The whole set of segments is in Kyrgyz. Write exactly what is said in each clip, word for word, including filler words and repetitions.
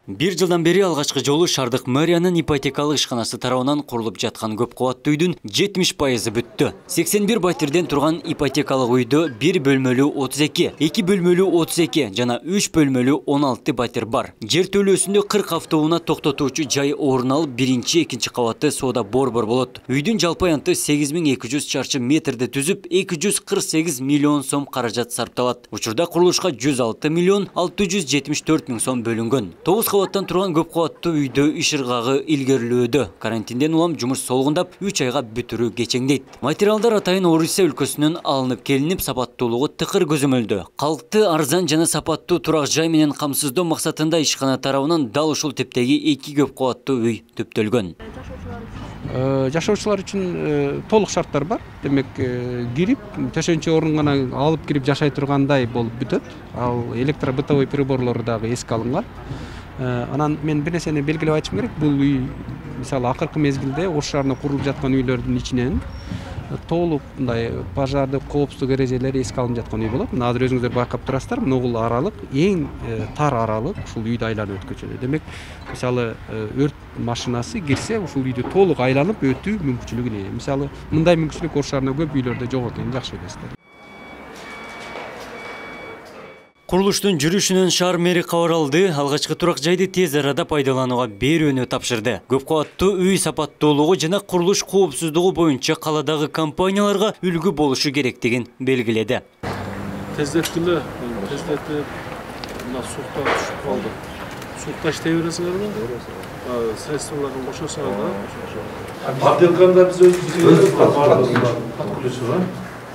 Бир жылдан бери алгачкы жолу Шардык мэриянын ипотекалык ишканасы тарабынан курулуп жаткан көп кабаттуу үйдүн жетимиш пайызы бүттү. сексен бир батирден турган ипотекалык үйдө бир бөлмөлүү отуз эки, эки бөлмөлүү отуз эки жана үч бөлмөлүү он алты батир бар. Жер төлөөсүндө кырк автоунаа токтотуучу жай орун алып, биринчи, экинчи кабатты соода борбор болот. Үйдүн жалпы аянты сегиз миң эки жүз чарчы метрди түзүп, эки жүз кырк сегиз миллион сом каражат сарпталат. Учурда курулушка жүз алты миллион алты жүз жетимиш төрт миң сом бөлүнгөн. тоғуз кабаттан турган көп кабаттуу үйдө иш ыргагы илгерилөөдө. Карантинден улам жумуш солгундап, үч айга бүтүрүү кечеңдейт. Материалдар атайын Орусия өлкөсүнөн алынып келинип, сапаттуулугу тыкыр көзөмөлдө. Калкты арзан жана сапаттуу турак жай менен камсыздоо максатында ишкана тарабынан дал ушул типтеги эки көп кабаттуу үй төптөлгөн. Жашоочулар үчүн толук шарттар бар. Демек, кирип, төшөнчү орун гана алып кирип жашай тургандай болуп бүтөт. Ал электробытовой приборлору дагы эске алынган. Анан мен бир нерсени белгилеп айтышым керек. Бул үй, мисалы, акыркы мезгилде Ош шаарында курулуп жаткан үйлөрдүн ичинен толук мындай пожардык, коопсуздук эрежелери эске алынып жаткан үй болот. Мына азыр өзүңүздөр байкап турасыздар, могул аралык, эң тар аралык ушул үйдү айланып өткөн. Демек, мисалы, өрт машинасы кирсе, ушул үйдү толук айланып өтүү мүмкүнчүлүгү ээ. Мисалы, мындай мүмкүнчүлүк Ош шаарында көп үйлөрдө жок экенин жакшы билесиздер. Курулуштун жүрүшүнөн шаар мэри кабар алды, алгачкы турак жайды тез арада пайдаланууга берүүнү тапшырды. Көп кабаттуу үй сапаттуулугу жана курулуш коопсуздугу боюнча каладагы компанияларга үлгү болушу керектигин белгиледи. Тездеткиле, тездетип, мына сукта түшүп калды. Сукта иштей бересиңерби? Средстволорун кошосуңар да. Отделканда биз өзүбүз подключууга.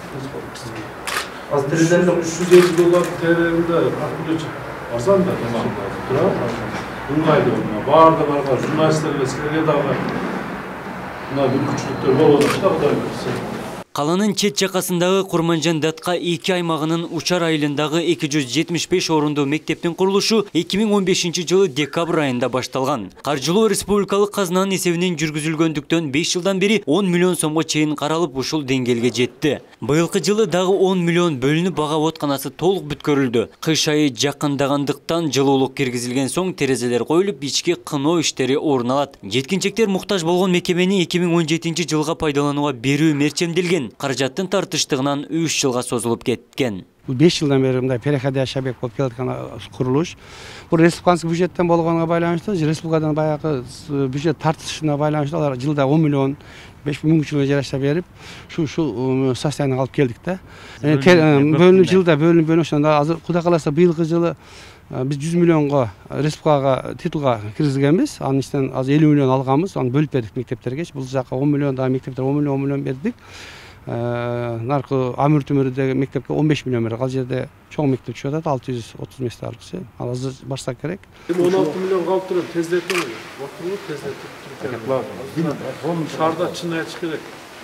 Az tereden üç yüz elli dolar teröründe arsan da tamam. Bunlaydı onlar. Bağırdı var. Jurnalistlerle size dağı. Bunlar bir küçülükler bol olmuş da kadar görürsün. Каланын чет жакасындагы Курманжан Датка эки аймагынын Учар айылындагы эки жүз жетимиш беш орундуу мектептин курулушу эки миң он бешинчи жылы декабрь айында башталган. Каржылоо республикалык казынанын эсебинен жүргүзүлгөндүктөн беш жылдан бери он миллион сомго чейин каралып ушул деңгээлге жетти. Быйылкы жылы дагы он миллион бөлүнүп, бага оотканасы толук бүткөрүлдү. Кыш айы жакындагандыктан жылуулук киргизилген соң терезелер коюлуп, ички кыноо иштери орун алат. Жеткинчектер муктаж болгон мекемени эки миң он жетинчи жылга пайдаланууга берүү мерчемделген. Каражаттын тартыштыгынан үч жылга созулуп кеткен. беш жылдан бери мындай переходящий объект болуп келаткан курулуш. Бул республикалык бюджеттен болгонго байланыштуу, республикадан баягы бюджет тартышына байланыштуу алар жылда он миллион беш мүмкүнчүлүгү жараша берип, шу шу состоянияга алып келдик да. Бөлүнүп жылда бөлүнүп бөлүнүп ошондо азыр Кудай кааласа быйылкы жылы биз жүз миллионго республикага титулга киргизгенбиз. Анын ичинен азыр элүү миллион алганбыз, аны бөлүп бердик мектептерге. Бул жака он миллион, дагы мектептер он миллион, он миллион бердик. Наркы Амыр Түмөрүдөгү мектепке он беш миллион бердик. Ал жерде чоң мектеп түшүп атат, алты жүз отуз мектеп алып. Ал азыр баштак керек. он алты миллион калып турат, тездетип, отуруп тездетип. Шаарда чын айтыш керек.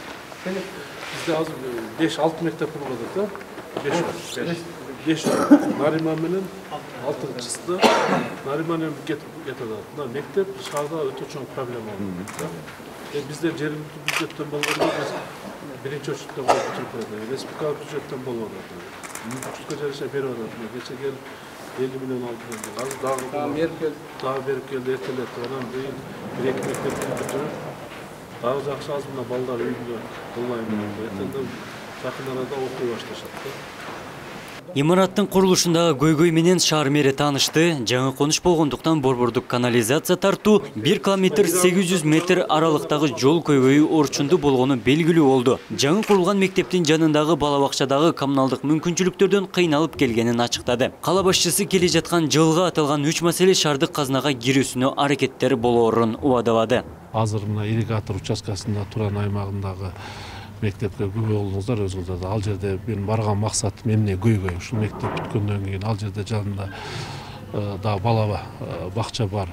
Бизде азыр беш алты мектеп курулуп атат да. беш Нариман менен алтынчысында Нариман менен кетип атат. Мына мектеп шаарда өтө чоң проблема болот. Бизде жергиликтүү бюджеттен болгондо биринчи очереден коюп бүтүрүп атат. Республикалык бюджеттен болуп атат. Мүмкүнчүлүккө жараша берип атат. Кече келип элүү миллион алып келди. Азыр дагы дагы берип келди, эртелетип. Анан бир эки мектепти бүтүрүп, дагы жакшы аз мына балдар үйүндө болмайм. Эртең жакын арада окуй башташат. Имараттын курулушундагы көйгөй менен шаар мэри таанышты. Жаңы конуш болгондуктан борбордук канализация тартуу бир километр сегиз жүз метр аралыктагы жол көйгөйү орчундуу болгону белгилүү болду. Жаңы курулган мектептин жанындагы бала бакчадагы коммуналдык мүмкүнчүлүктөрдөн кыйналып келгенин ачыктады. Кала башчысы келе жаткан жылга аталган үч маселе шаардык казынага кирүүсүнө аракеттер болоорун убадалады. Азыр мына ирригатор участкасында туран аймагындагы мектепке көбөй болдуңуздар өзүңүздөр. Ал жерде мен барган максатым эмне көйгөй. Ушул мектеп бүткөндөн кийин ал жерде жанында да бала бакча бар.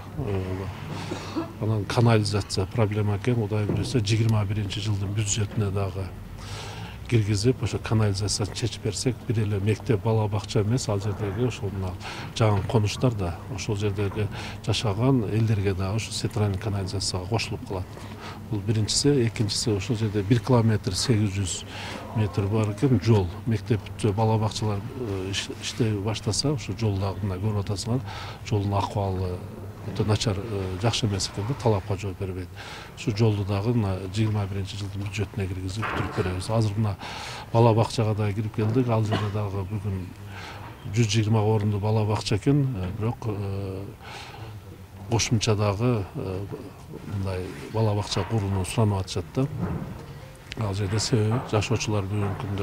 Анан канализация проблема экен. Кудай буюрса жыйырма биринчи жылдын бюджетине дагы киргизип, ошо канализацияны чечип берсек, бир эле мектеп бала бакча эмес, ал жердеги ошол мына жаңы конуштар да ошол жердеги жашаган элдерге дагы ошо центральный канализацияга кошулуп калат. Бул биринчиси, экинчиси ошол жерде бир километр сегиз жүз метр бар экен жол. Мектеп бала бакчалар иштей баштаса, ошо жолдагы мына көрүп атасыңар, жолдун акыбалы өтө начар, жакшы эмес экен да, талапка жооп бербейт. Ушу жолду дагы мына жыйырма биринчи жылдын бюджетине киргизип бүтүрүп беребиз. Азыр мына бала бакчага да кирип келдик. Ал жерде дагы бүгүн жүз жыйырма орунду бала бакча экен, бирок кошумча дагы мындай бала бакча курууну суранып атышат да. Ал жерде себеби жашоочулар бүгүнкү күндө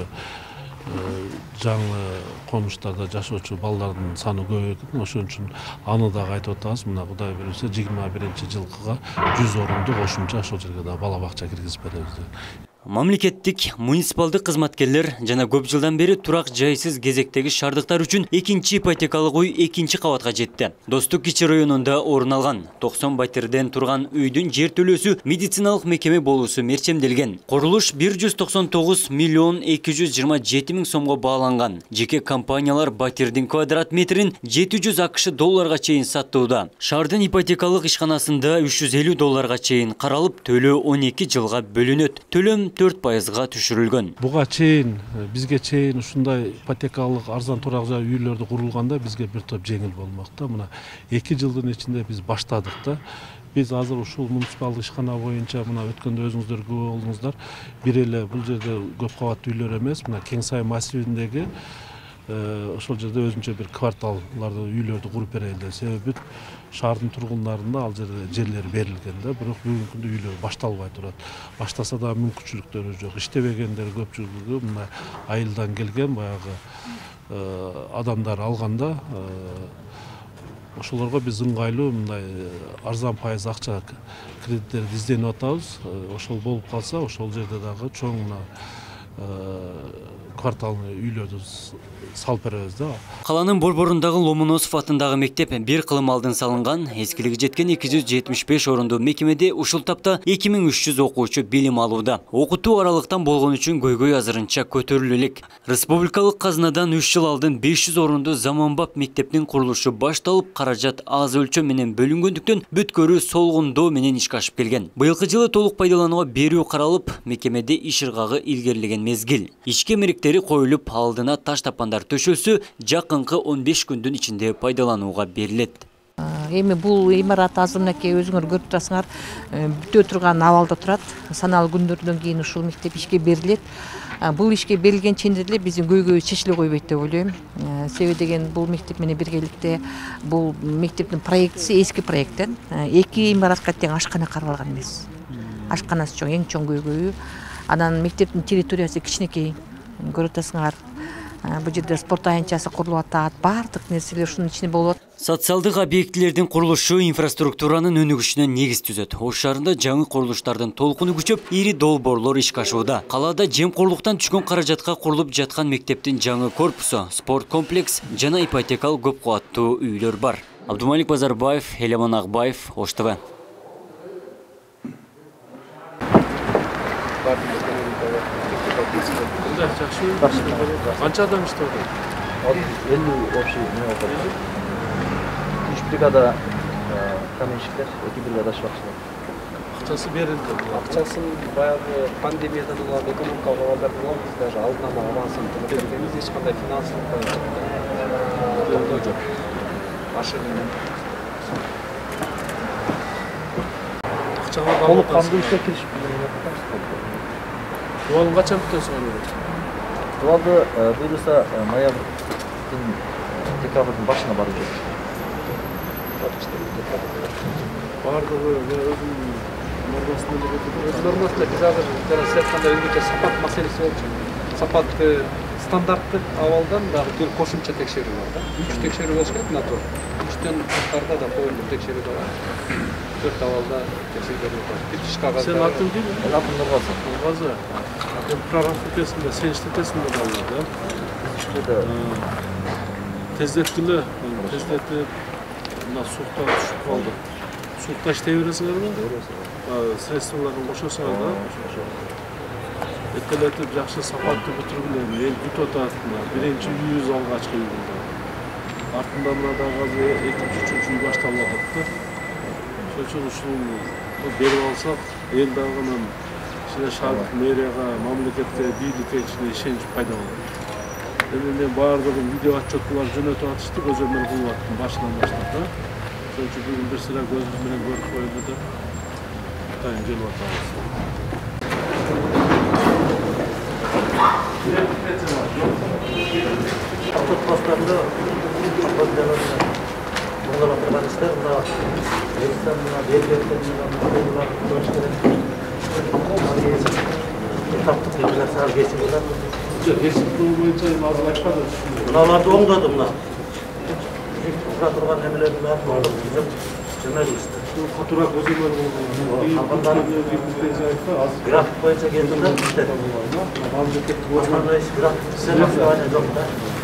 жаңы конуштарда жашоочу балдардын саны көп экен. Ошон үчүн аны дагы айтып атабыз. Мына Кудай буйрса жыйырма биринчи жылкыга жүз орунду кошумча ошол жерге дагы бала бакча киргизип беребиз. Мамлекеттик, муниципалдык кызматкерлер жана көп жылдан бери турак жайсыз кезектеги шаардыктар үчүн экинчи ипотекалык үй экинчи кабатка жетти. Достук кичи районунда орун алган токсон батирден турган үйдүн жер төлөөсү медициналык мекеме болуусу мерчемделген. Курулуш бир жүз токсон тогуз миллион эки жүз жыйырма жети миң сомго бааланган. Жеке компаниялар батирдин квадрат метрин жети жүз акш долларга чейин саттууда. Шаардын ипотекалык ишканасында үч жүз элүү долларга чейин каралып, төлөө он эки жылга бөлүнөт. Төлөм төрт пайызга түшүрүлгөн. Буга чейин, бизге чейин ушундай ипотекалык арзан турак жай үйлөрдү курулганда бизге бир топ жеңил болмокто. Мына эки жылдын ичинде биз баштадык да. Биз азыр ушул муниципалдык ишкана боюнча мына өткөндө өзүңүздөр күбө болдуңуздар. Бир эле бул жерде көп кабаттуу үйлөр эмес, мына Кең Сай массивиндеги ошол жерде өзүнчө бир кварталларды үйлөрдү куруп берели деп. Себеби шаардын тургундарында ал жерде жерлер берилген да, бирок бүгүнкү күндө үйлөр башталбай турат. Баштаса да мүмкүнчүлүктөрү жок. Иштебегендер көпчүлүгү мына айылдан келген баягы адамдар алганда ошолорго биз ыңгайлуу мындай арзан пайыз акча кредиттерди изденип атабыз. Ошол болуп калса, ошол жерде дагы чоң мына кварталный үйлөрдү салып беребиз да. Каланын борборундагы Ломоносов атындагы мектеп бир кылым алдын салынган. Эскилиги жеткен эки жүз жетимиш беш орунду мекемеде ушул тапта эки миң үч жүз окуучу билим алууда. Окутуу аралыктан болгон үчүн көйгөй азырынча көтөрүлө элек. Республикалык казынадан үч жыл алдын беш жүз орунду заманбап мектептин курулушу башталып, каражат аз өлчөм менен бөлүнгөндүктөн бүткөрү солгундоо менен ишке ашып келген. Быйылкы жылы толук пайдаланууга берүү каралып, мекемеде иш ыргагы илгерилеген мезгил. Ишке эмеректери коюлуп, алдына таш тапандар төшөлсө, жакынкы он беш күндүн ичинде пайдаланууга берилет. Эми бул имарат азыр мынакей өзүңөр көрүп турасыңар, бүтө турган абалда турат. Саналуу күндөрдөн кийин ушул мектеп ишке берилет. Бул ишке берилген ченде эле биздин көйгөй чечиле койбойт деп ойлойм. Себеби деген бул мектеп менен биргеликте бул мектептин проектиси эски проекттен эки имаратка тең ашкана карап алган эмес. Ашканасы чоң, эң чоң көйгөйү. Анан мектептин территориясы кичинекей. Көрүп атасыңар, бул жерде спорт аянтчасы курулуп атат, баардык нерселер ушунун ичинде болуп атат. Социалдык объектилердин курулушу инфраструктуранын өнүгүшүнө негиз түзөт. Ош шаарында жаңы курулуштардын толкуну күчөп, ири долбоорлор ишке ашууда. Калаада жемкорлуктан түшкөн каражатка курулуп жаткан мектептин жаңы корпусу, спорт комплекс жана ипотекалык көп кубаттуу үйлөр бар. Абдумалик Базарбаев, Элемон Акбаев, Ош ТВ. Канча адам иштеп атат? элүү общий неме бар. үч бригада каменщиктер, эки бригада ашбакчылар. Акчасы берилди. Акчасын баягы пандемиядан улам, экономикалык абалдардан улам биз даже алдын ала авансын төлөгөнбүз, эч кандай финансылык токтоо жок. Ашыгы акчага толук кандуу ишке киришип жатабыз. Дуалын качан бүтөсүң аны? Дуалды буйруса ноябрдын декабрдын башына барып жүрөт. Бардыгы өзүнүн нормасында эле өтөт. Өз нормасында биз азыр жана сиз айткандай өзгөчө сапат маселеси болчу. Сапатты стандарттык абалдан дагы кошумча текшерүү бар да. үч текшерүү болуш керек мына тур. үчтөн ташкарыда да коюлуп текшерүү да бар. төрт абалда текшерүү бар. Битиш кагаз. Сен атын ким? Мен атым Нургазы. Нургазы. Прораб этесиң да, сен иштетесиң да балдар, да? Иштеде. Тездеттиле, тездетип, мына сукта түшүп калды. Сукта иштей бересиңерби? Средстволорун кошосуңар да? Этелетип, жакшы сапаттуу бүтүргүлө эл күтүп атат. Биринчи үйүбүз алгачкы үй. Артында мына дагы азыр экинчи, үчүнчү үй башталып атат да. Ошон үчүн ушул берип алсак, эл дагы анан ичине шаардык мэрияга, мамлекетке, бийликке ичине ишенич пайда болот. Эми мен баардыгын видео отчетлар жөнөтүп атышты, көзөмөл кылып аттым башынан баштап да. Ошон үчүн бүгүн бир сыйра көзүбүз менен көрүп коелу деп атайын келип атабыз. Avtobuslarda burada arkadaşlar burada Özbekistan buna belirten bunlar görüşlerinde taptık birbirine sağ geçiyorlar. Geçip boyunca azlaşmadı. Bunlarda olmadı bunlar. Burada durgan emelerden atmadı bizim jurnalistler. Fatura kozuyor Grafik boyunca geldiler işte. Osmanlı iş grafik sen nasıl aynı yok da.